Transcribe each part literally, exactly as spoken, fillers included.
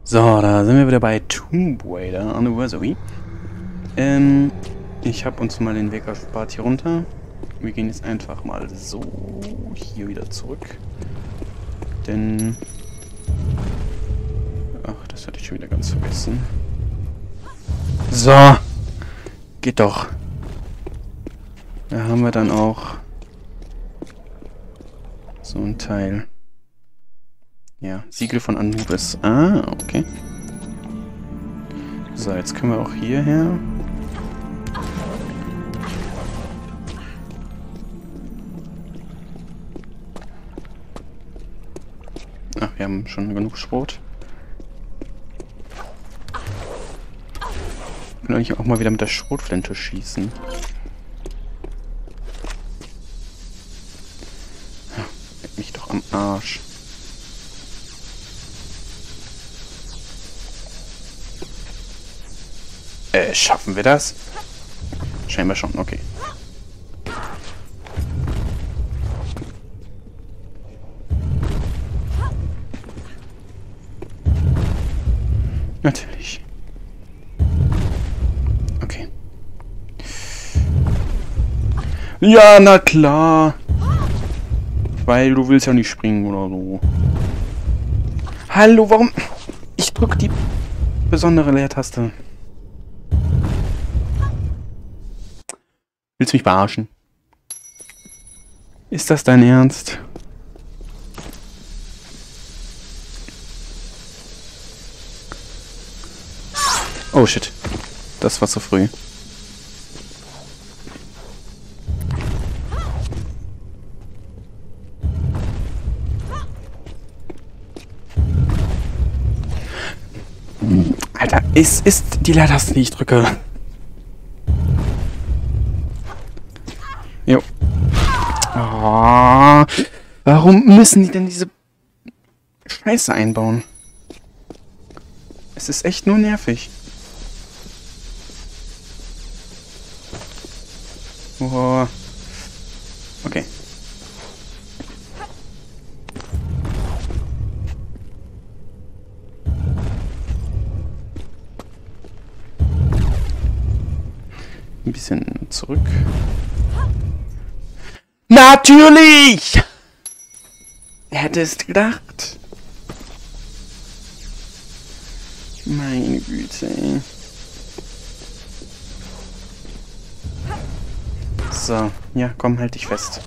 So, da sind wir wieder bei Tomb Raider Anniversary. Ähm, ich habe uns mal den Weg erspart hier runter. Wir gehen jetzt einfach mal so hier wieder zurück. Denn... Ach, das hatte ich schon wieder ganz vergessen. So, geht doch. Da haben wir dann auch so ein Teil. Ja, Siegel von Anubis. Ah, okay. So, jetzt können wir auch hierher. Ach, wir haben schon genug Schrot. Wir können eigentlich auch mal wieder mit der Schrotflinte schießen. Ja, leck mich doch am Arsch. Äh, schaffen wir das? Scheinbar schon, okay. Natürlich. Okay. Ja, na klar. Weil du willst ja nicht springen oder so. Hallo, warum? Ich drück die besondere Leertaste. Willst du mich verarschen? Ist das dein Ernst? Oh shit. Das war zu früh. Alter, es ist die Leertaste, die ich drücke. Jo. Oh, warum müssen die denn diese Scheiße einbauen? Es ist echt nur nervig. Oh. Okay. Ein bisschen zurück. Natürlich! Hättest gedacht. Meine Güte, ey. So, ja, komm, halt dich fest.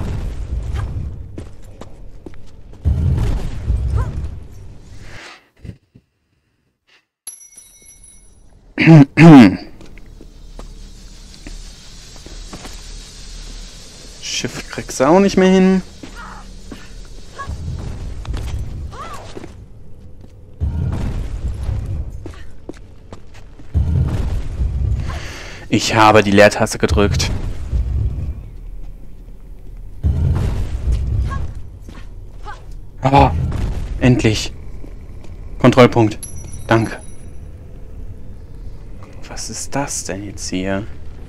Schiff kriegst du auch nicht mehr hin. Ich habe die Leertaste gedrückt. Oh, endlich. Kontrollpunkt. Danke. Was ist das denn jetzt hier?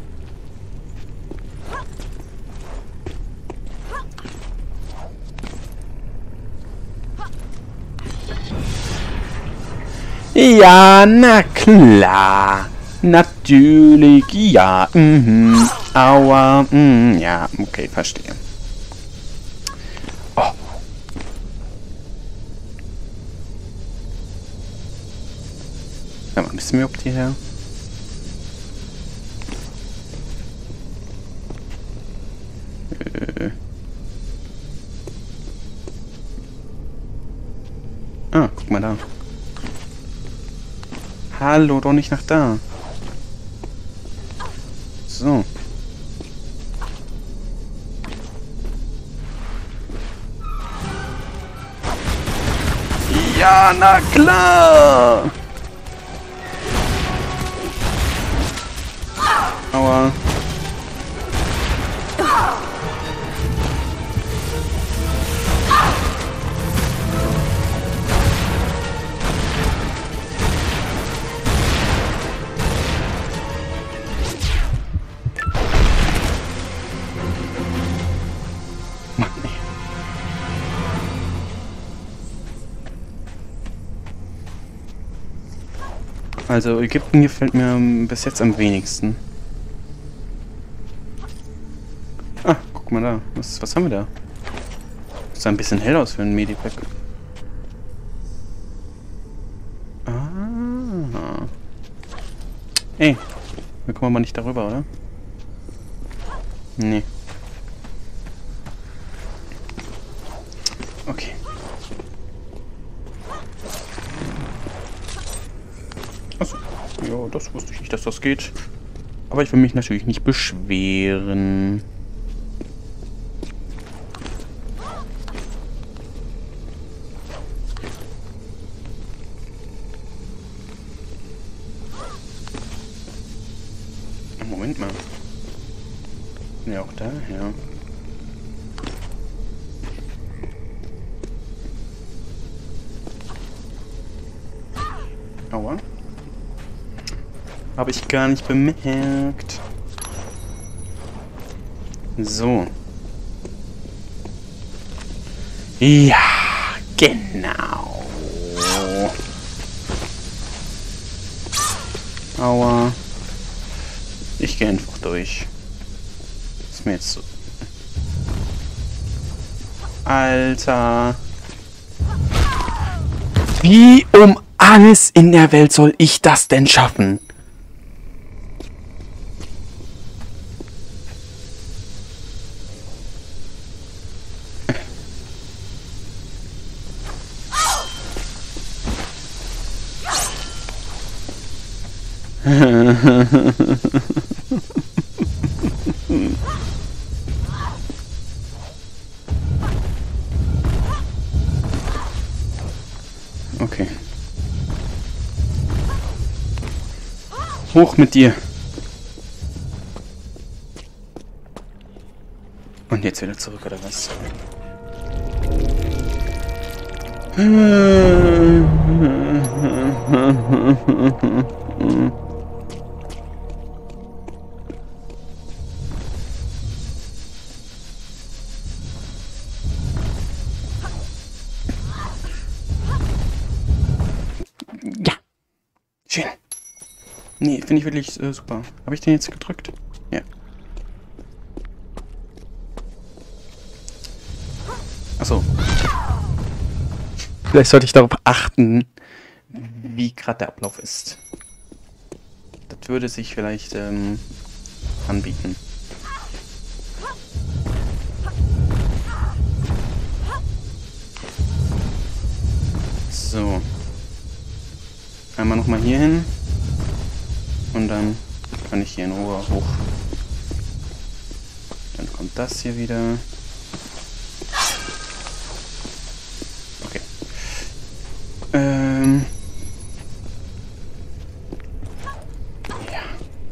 Ja, na klar. Natürlich, ja. Mhm. Aua. Mhm. Ja, okay, verstehe. Oh. Ja, ein bisschen mehr ob die her. Äh. Ah, guck mal da. Hallo, doch nicht nach da. So. Ja, na klar. Aua. Also Ägypten gefällt mir bis jetzt am wenigsten. Ah, guck mal da. Was, was haben wir da? Sah ein bisschen hell aus für ein Medipack. Ah. Ey, wir kommen aber nicht darüber, oder? Nee. Okay. Achso. Ja, das wusste ich nicht, dass das geht. Aber ich will mich natürlich nicht beschweren. Moment mal. Ja, auch da, ja. Aua. Habe ich gar nicht bemerkt. So. Ja, genau. Aua. Ich gehe einfach durch. Ist mir jetzt so... Alter. Wie um alles in der Welt soll ich das denn schaffen? Okay. Hoch mit dir. Und jetzt wieder zurück, oder was? Ja. Schön. Nee, finde ich wirklich äh, super. Habe ich den jetzt gedrückt? Ja. Achso. Vielleicht sollte ich darauf achten, wie gerade der Ablauf ist. Das würde sich vielleicht ähm, anbieten. So. Einmal nochmal hier hin. Und dann kann ich hier in Ruhe hoch. Dann kommt das hier wieder. Okay. Ähm. Ja.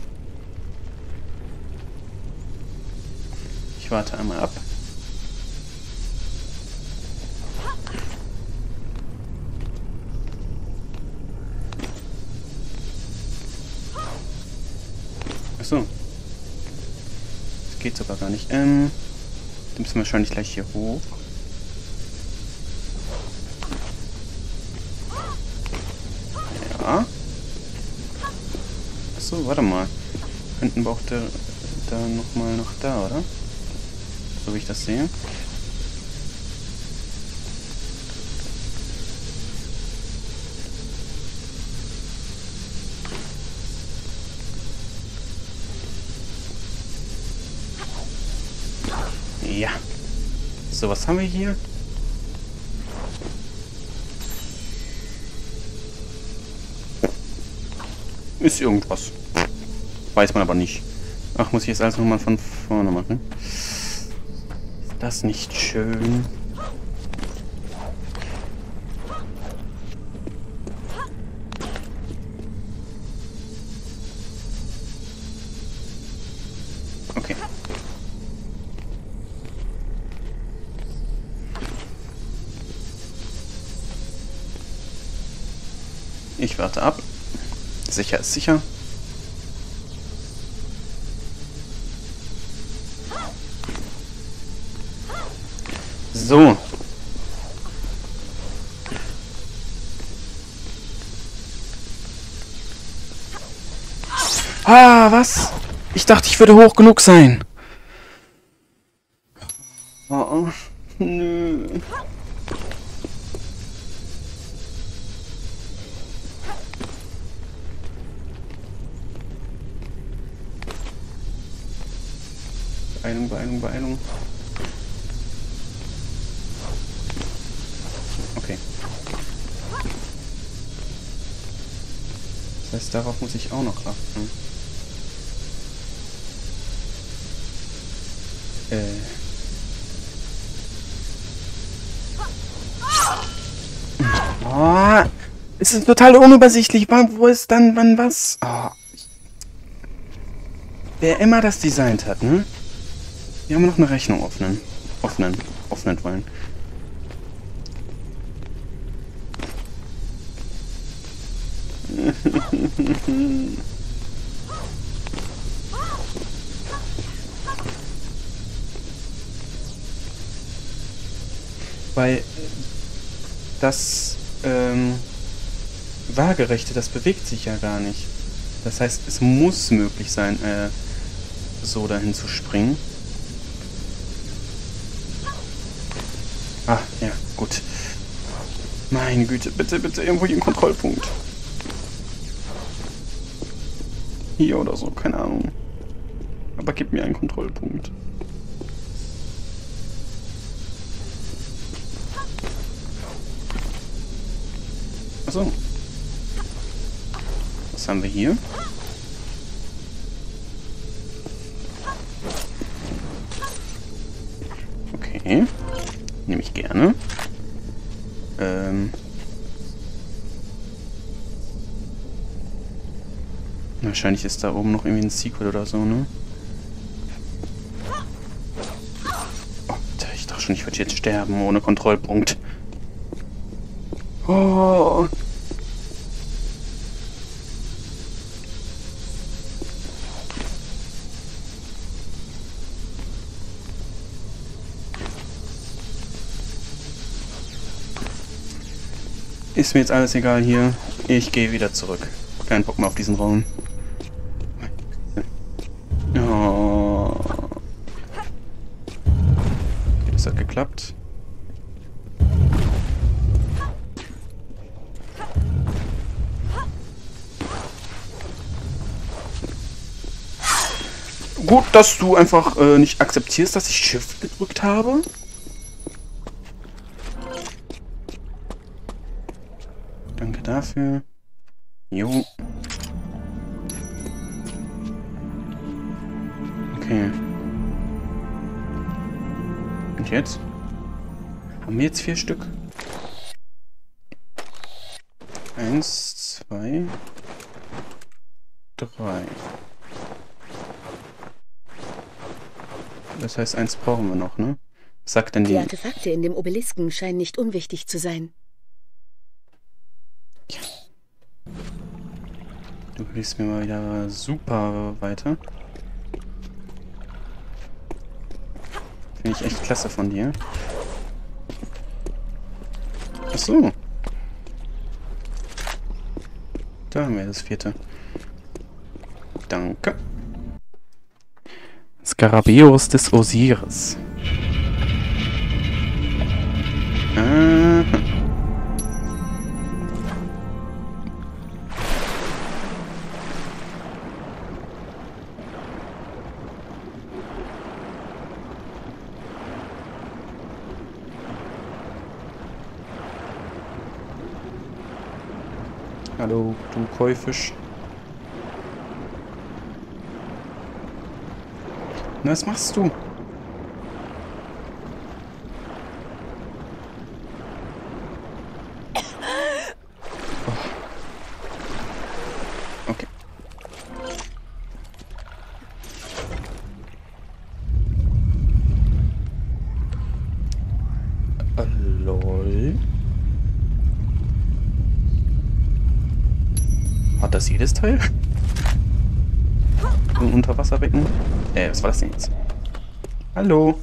Ich warte einmal ab. Achso. Das geht sogar gar nicht. Ähm. Dann müssen wir wahrscheinlich gleich hier hoch. Ja. Achso, warte mal. Könnten wir auch da, da nochmal nach da, oder? So wie ich das sehe. Ja. So, was haben wir hier? Ist irgendwas. Weiß man aber nicht. Ach, muss ich jetzt alles nochmal von vorne machen? Ist das nicht schön? Okay. Ich warte ab. Sicher ist sicher. So. Ah, was? Ich dachte, ich würde hoch genug sein. Oh, nö. Beeilung, Beeilung, Beeilung. Okay. Das heißt, darauf muss ich auch noch achten. Äh. Oh, es ist total unübersichtlich. Wo ist dann wann was? Oh. Wer immer das designt hat, ne? Wir haben noch eine Rechnung öffnen. Öffnen. Öffnen wollen. Weil das ähm, Waagerechte, das bewegt sich ja gar nicht. Das heißt, es muss möglich sein, äh, so dahin zu springen. Ah, ja, gut. Meine Güte, bitte, bitte irgendwo hier einen Kontrollpunkt. Hier oder so, keine Ahnung. Aber gib mir einen Kontrollpunkt. Achso. Was haben wir hier? Okay. Nehme ich gerne. Ähm. Wahrscheinlich ist da oben noch irgendwie ein Sequel oder so, ne? Oh, ich dachte schon, ich würde jetzt sterben ohne Kontrollpunkt. Oh. Ist mir jetzt alles egal hier. Ich gehe wieder zurück. Kein Bock mehr auf diesen Raum. Oh. Okay, das hat geklappt. Gut, dass du einfach äh, nicht akzeptierst, dass ich Shift gedrückt habe. Danke dafür. Jo. Okay. Und jetzt? Haben wir jetzt vier Stück? Eins, zwei, drei. Das heißt, eins brauchen wir noch, ne? Was sagt denn die? Die Artefakte in dem Obelisken scheinen nicht unwichtig zu sein. Ja. Du hilfst mir mal wieder super weiter. Finde ich echt klasse von dir. Ach so. Da haben wir das vierte. Danke. Skarabäus des Osiris. Aha. Hallo, du Käufisch. Na, was machst du? Oh. Okay. Äh, lol. Hat das jedes Teil? Ein Unterwasserbecken? Äh, was war das denn jetzt? Hallo?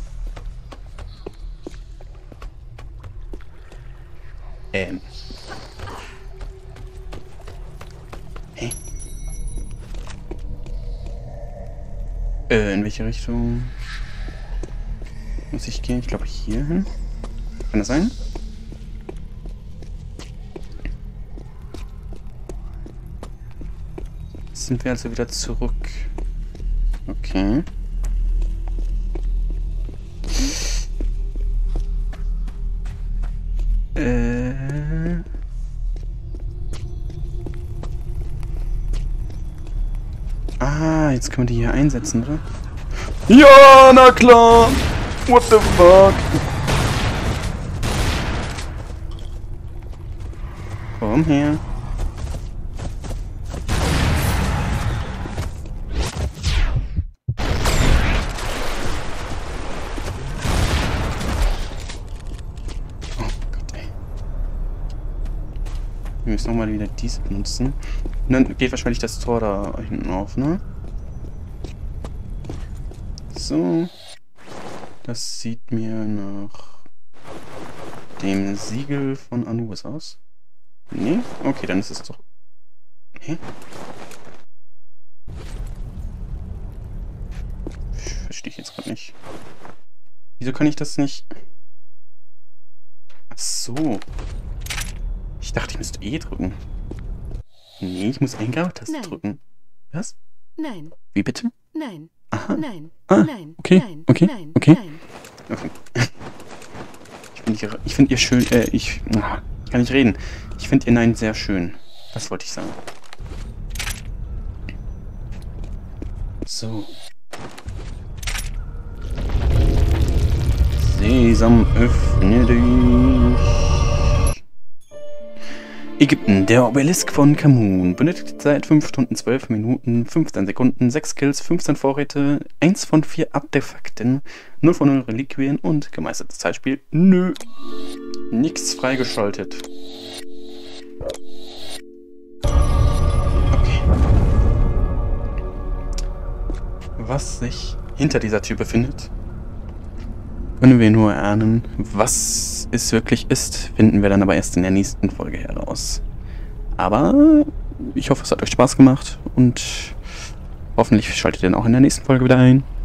Ähm. Hä? Äh, in welche Richtung muss ich gehen? Ich glaube hier hin. Kann das sein? Jetzt sind wir also wieder zurück. Okay. Äh. Ah, jetzt können wir die hier einsetzen, oder? Ja, na klar! What the fuck? Komm her. Wir müssen nochmal wieder diese benutzen. Und dann geht wahrscheinlich das Tor da hinten auf, ne? So. Das sieht mir nach dem Siegel von Anubis aus. Nee? Okay, dann ist es doch... Hä? Verstehe ich jetzt gerade nicht. Wieso kann ich das nicht... Ach so. Ich dachte, ich müsste E drücken. Nee, ich muss Eingabetaste drücken. Was? Nein. Wie bitte? Nein. Aha. Nein. Ah, Nein. okay. Nein. Okay. Nein. Okay. Nein. Okay. Ich finde ihr, ich find ihr schön, äh, ich, ah, ich kann nicht reden. Ich finde ihr Nein sehr schön. Das wollte ich sagen. So. Sesam, öffne dich. Ägypten, der Obelisk von Khamun. Benötigt Zeit fünf Stunden, zwölf Minuten, fünfzehn Sekunden, sechs Kills, fünfzehn Vorräte, eins von vier Artefakten, null von null Reliquien und gemeistertes Zeitspiel. Nö. Nichts freigeschaltet. Okay. Was sich hinter dieser Tür befindet, können wir nur erahnen. Was es wirklich ist, finden wir dann aber erst in der nächsten Folge heraus. Aber ich hoffe, es hat euch Spaß gemacht und hoffentlich schaltet ihr dann auch in der nächsten Folge wieder ein.